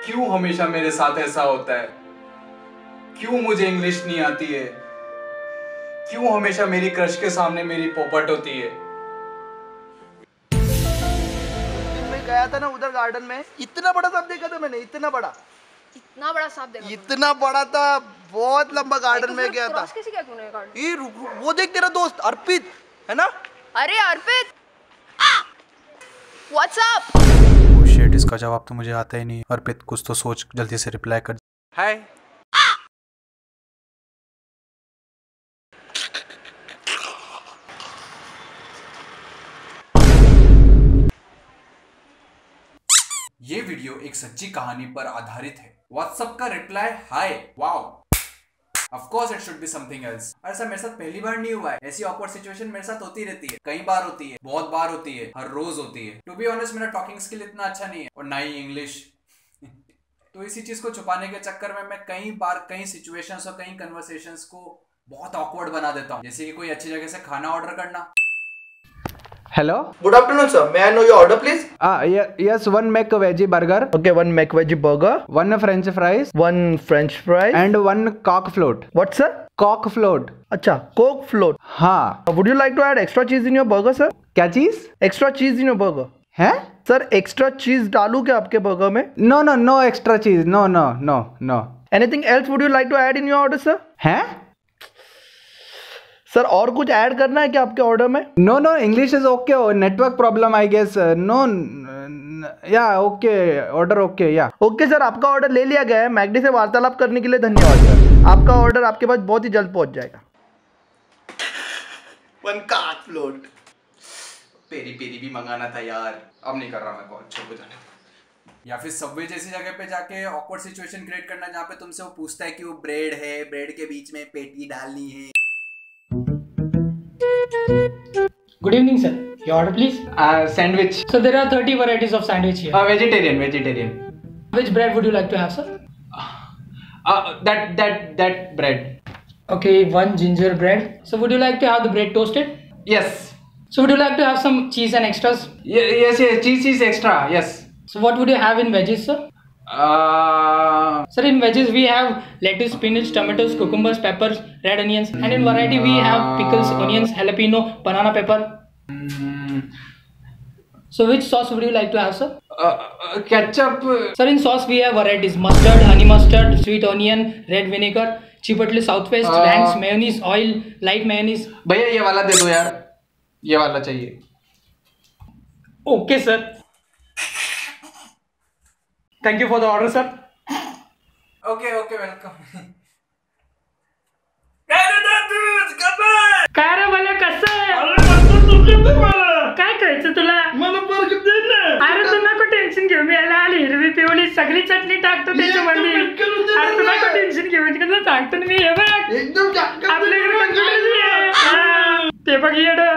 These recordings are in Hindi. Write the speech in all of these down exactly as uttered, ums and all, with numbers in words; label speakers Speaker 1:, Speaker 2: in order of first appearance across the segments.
Speaker 1: क्यों हमेशा मेरे साथ ऐसा होता है? क्यों मुझे इंग्लिश नहीं आती है? क्यों हमेशा मेरी क्रश के सामने मेरी पोपट होती है?
Speaker 2: मैं गया था ना उधर गार्डन में, इतना बड़ा सांप देखा था मैंने, इतना बड़ा
Speaker 3: इतना बड़ा सांप देखा?
Speaker 2: इतना बड़ा था, बहुत लंबा गार्डन में गया था।
Speaker 3: कैसे क्या तूने गार्डन?
Speaker 2: ये रुक रुक, वो देख तेरा दोस्त अर्पित है ना?
Speaker 3: अरे Arpit, what's up?
Speaker 1: Oh shit, इसका जवाब तो मुझे आता ही नहीं। अर्पित कुछ तो सोच, जल्दी से रिप्लाई कर। हाय। ये वीडियो एक सच्ची कहानी पर आधारित है। व्हाट्सएप का reply hi, wow. Of course it should be something else. ऐसा मेरे साथ पहली बार नहीं हुआ है। ऐसी ऑकवर्ड सिचुएशन मेरे साथ होती रहती है, कई बार होती है, बहुत बार होती है, हर रोज होती है। टू बी ऑनेस्ट मेरा टॉकिंग स्किल इतना अच्छा नहीं है और ना ही इंग्लिश। तो इसी चीज को छुपाने के चक्कर में मैं कई बार कई सिचुएशंस और कई कन्वर्सेशंस को बहुत ऑकवर्ड बना देता हूँ। जैसे कि कोई अच्छी जगह से खाना ऑर्डर करना।
Speaker 4: Hello.
Speaker 2: Good afternoon, sir. May I know your order, please?
Speaker 4: Ah, yeah, yes, one Mac veggie burger.
Speaker 2: Okay, one Mac veggie burger,
Speaker 4: One French fries.
Speaker 2: one French fries,
Speaker 4: And one cock float.
Speaker 2: what, sir?
Speaker 4: Cock float.
Speaker 2: अच्छा, Coke float.
Speaker 4: हाँ.
Speaker 2: Uh, Would you like to add extra cheese in your burger, sir?
Speaker 4: क्या चीज?
Speaker 2: Extra cheese in your burger.
Speaker 4: है?
Speaker 2: Sir, extra cheese डालूं क्या आपके burger में?
Speaker 4: No, no, no extra cheese. No, no, no, no.
Speaker 2: Anything else would you like to add in your order, sir?
Speaker 4: है?
Speaker 2: सर और कुछ ऐड करना है क्या आपके ऑर्डर में?
Speaker 4: No, no, English is okay. Network problem, I guess. No, yeah, okay. Order okay, yeah.
Speaker 2: Okay sir, आपका ऑर्डर ले लिया गया है। मैकडी से वार्तालाप करने के लिए धन्यवाद सर। आपका ऑर्डर आपके पास बहुत ही जल्द पहुंच जाएगा। वन काक फ्लोट।
Speaker 1: पेरी पेरी भी मंगाना था यार, अब नहीं कर रहा मैं कॉल, छोड़ जाने दो। या फिर सबवे जैसी जगह पे जाके ऑकवर्ड सिचुएशन क्रिएट करना जहाँ पे तुमसे वो पूछता है कि वो ब्रेड है, ब्रेड के बीच में पेटी डालनी है।
Speaker 5: Good evening, sir. Your order, please.
Speaker 4: Uh, sandwich.
Speaker 5: So there are thirty varieties of sandwich here.
Speaker 4: Uh, vegetarian, vegetarian.
Speaker 5: Which bread would you like to have, sir?
Speaker 4: Uh, that, that, that bread.
Speaker 5: Okay, one ginger bread. So would you like to have the bread toasted?
Speaker 4: Yes.
Speaker 5: So would you like to have some cheese and extras?
Speaker 4: Ye yes, yes. Cheese, cheese extra. Yes.
Speaker 5: So what would you have in veggies, sir?
Speaker 4: Uh.
Speaker 5: Sir, in veggies we have lettuce, spinach, tomatoes, cucumbers, peppers, red onions, and in variety we have pickles, onions, jalapeno, banana pepper.
Speaker 4: Mm,
Speaker 5: So which sauce would you like to have, sir?
Speaker 4: uh, uh, ketchup.
Speaker 5: Sir, in sauce we have varieties: mustard, honey mustard, sweet onion, red vinegar, chipotle southwest,
Speaker 4: Uh,
Speaker 5: ranch, mayonnaise, oil, light mayonnaise.
Speaker 4: भैया ये वाला दे दो यार, ये वाला चाहिए।
Speaker 5: Okay, sir. Thank you for the order, sir.
Speaker 1: Okay okay welcome.
Speaker 5: काय रे मला कसं आहे? काय करायचं तुला?
Speaker 2: मला बर्गर दे ना।
Speaker 5: अरे तू नको टेन्शन घेऊ, मी याला आली हिरवी पिवळी सगळी चटणी टाकतो त्याच्यामध्ये। अरे तू नको टेन्शन घेऊ, मी तुला सांगतो ना, मी हे बघ
Speaker 2: एकदम जास्त
Speaker 5: आपल्याकडे कंप्युटर आहे। हा, ते बघ येडं।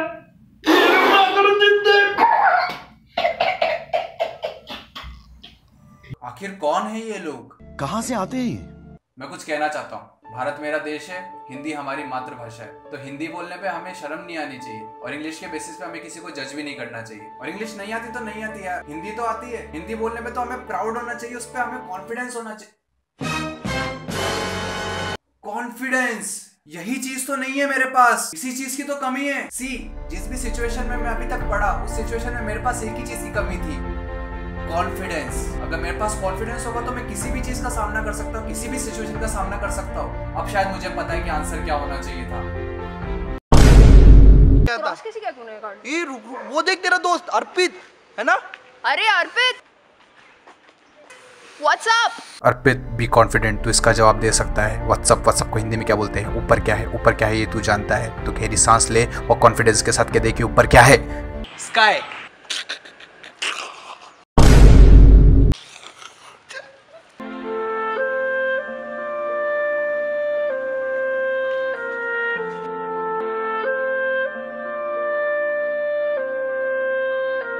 Speaker 1: आखिर कौन है ये लोग?
Speaker 6: कहां से आते हैं?
Speaker 1: मैं कुछ कहना चाहता हूँ। भारत मेरा देश है, हिंदी हमारी मातृभाषा है, तो हिंदी बोलने पे हमें शर्म नहीं आनी चाहिए और इंग्लिश के बेसिस पे हमें किसी को जज भी नहीं करना चाहिए। और इंग्लिश नहीं आती तो नहीं आती यार, हिंदी तो आती है। हिंदी बोलने पे तो हमें प्राउड होना चाहिए, उस पर हमें कॉन्फिडेंस होना चाहिए। कॉन्फिडेंस, यही चीज तो नहीं है मेरे पास, इसी चीज की तो कमी है। सी, जिस भी सिचुएशन में मैं अभी तक पढ़ा, उस सिचुएशन में मेरे पास एक ही चीज की कमी थी, कॉन्फिडेंस। अगर मेरे पास कॉन्फिडेंस होगा तो मैं किसी भी चीज का सामना कर सकता हूँ, किसी भी सिचुएशन का सामना कर सकता हूँ। अब शायद मुझे पता है कि आंसर क्या होना चाहिए था।
Speaker 2: क्या था?
Speaker 3: कैसे क्या तूने गार्डन?
Speaker 2: ये रुक रुक, वो देख तेरा दोस्त अर्पित है ना?
Speaker 3: अरे Arpit, what's up?
Speaker 1: Arpit be confident, तू इसका जवाब दे सकता है। व्हाट्सअप व्हाट्सअप को हिंदी में क्या बोलते हैं? ऊपर क्या है? ऊपर क्या है ये तू जानता है? तो गहरी सांस ले और कॉन्फिडेंस के साथ कह दे कि ऊपर क्या है?
Speaker 2: स्काई।